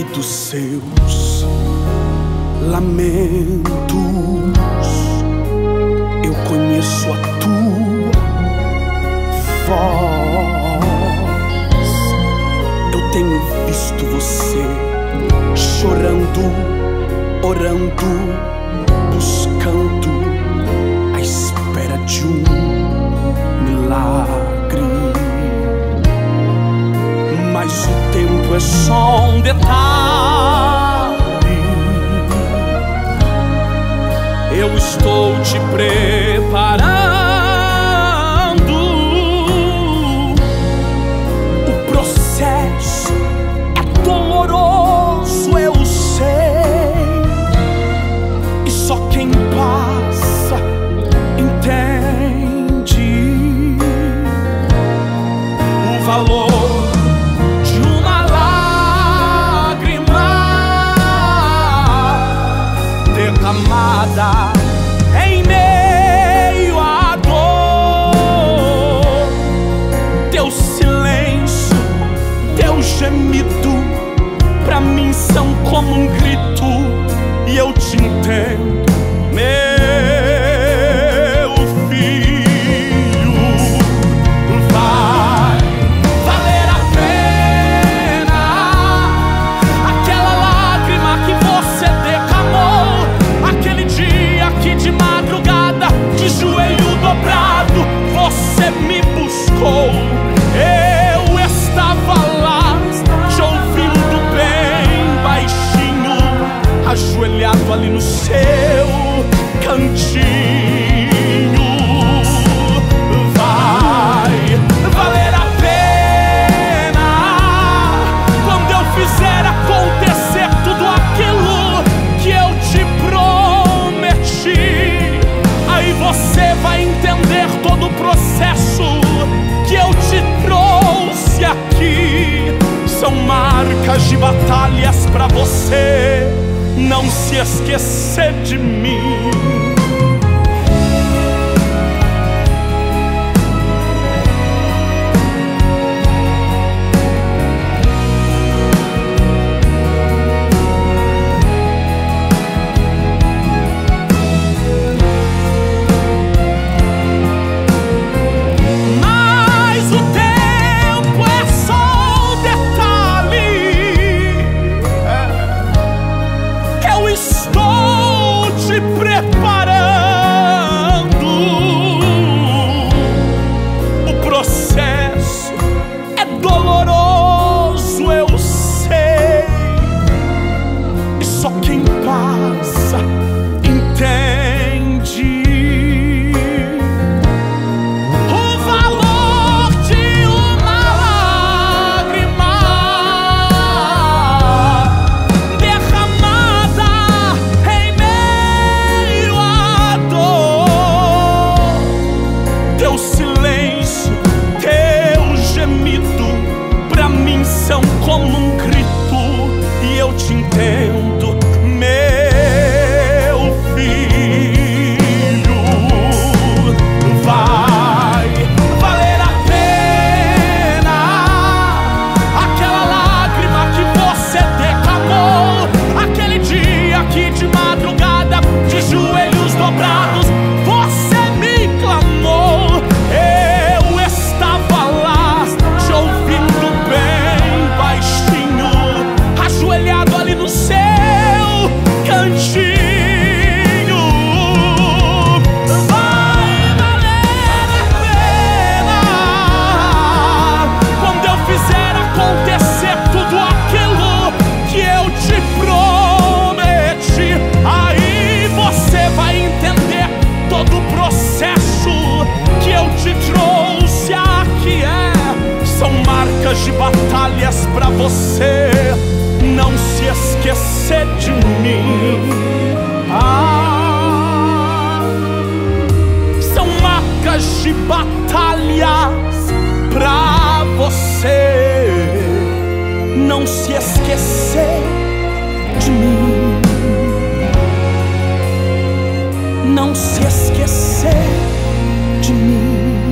dos seus lamentos. Eu conheço a tua voz. Eu tenho visto você chorando, orando, buscando a espera de um milagre. Mas o tempo é só um detalhe. Eu estou te preparando. O processo é doloroso, eu sei, e só quem passa entende o valor derramada em meio à dor. Teu silêncio, teu gemido, pra mim são como um grito, e eu te entendo, meu filho. Vai valer a pena aquela lágrima que você derramou, aquele dia que de madrugada, de joelho dobrado, você me buscou. Eu estava lá, te ouvindo bem baixinho, ajoelhado ali no seu cantinho. Vai valer a pena quando eu fizer acontecer tudo aquilo que eu te prometi. Aí você vai entender todo o processo que eu te trouxe aqui. São marcas de batalhas pra você não se esquecer de mim. De batalhas pra você não se esquecer de mim. São marcas de batalhas pra você não se esquecer de mim. Não se esquecer de mim.